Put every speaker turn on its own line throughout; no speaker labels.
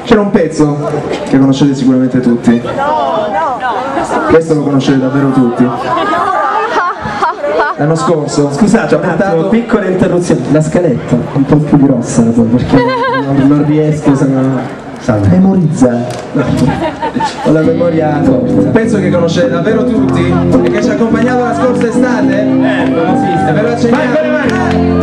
C'era un pezzo che conoscete sicuramente tutti. Questo lo conoscete davvero tutti. L'anno scorso,
Scusate, un attimo, piccola interruzione. La scaletta è un po' più grossa perché non riesco, memorizza. Ho la memoria corta.
un pezzo che conoscete davvero tutti e che ci ha accompagnato la scorsa estate.
Non esiste.
Ve lo accenniamo.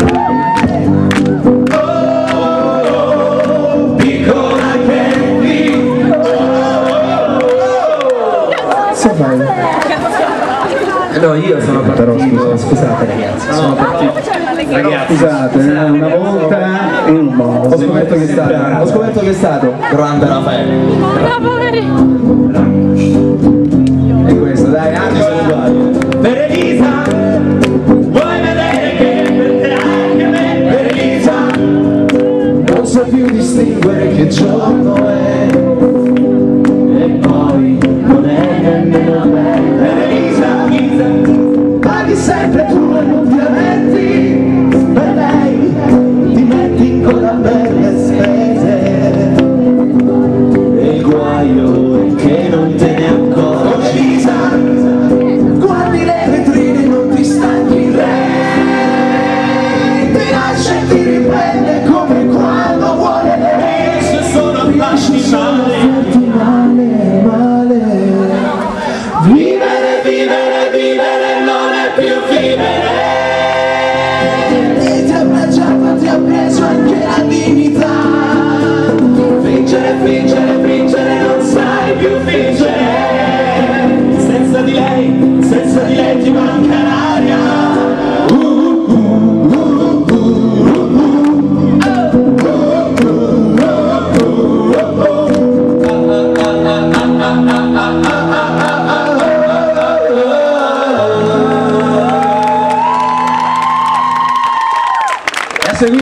No, io sono partito, scusate ragazzi, sono partito. Ragazzi,
Scusate, una volta in un modo. Ho scoperto che è stato grande Raffaele. E questo, dai, anche sono uguali.
Per Elisa, vuoi vedere che per te anche me? Per Elisa,
Non so più distinguere che giorno è.